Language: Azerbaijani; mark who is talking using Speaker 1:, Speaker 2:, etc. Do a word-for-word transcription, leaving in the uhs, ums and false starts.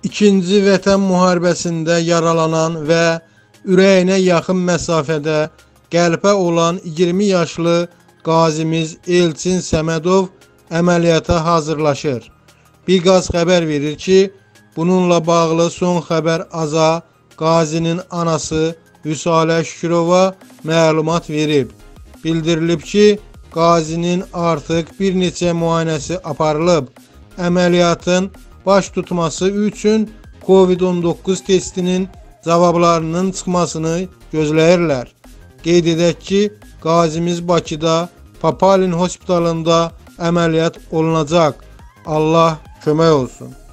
Speaker 1: İkinci Vətən müharibəsində yaralanan və ürəyinə yaxın məsafədə qəlpə olan iyirmi yaşlı qazimiz Elçin Səmədov əməliyyata hazırlaşır. Biqaz xəbər verir ki, bununla bağlı son xəbər aza qazinin anası Vüsalə Şükürova məlumat verib. Bildirilib ki, qazinin artıq bir neçə müayinəsi aparılıb. Əməliyyatın baş tutması üçün Covid on doqquz testinin cavablarının çıxmasını gözləyirlər. Qeyd edək ki, qazimiz Bakıda Papalin Hospitalında əməliyyat olunacaq. Allah kömək olsun.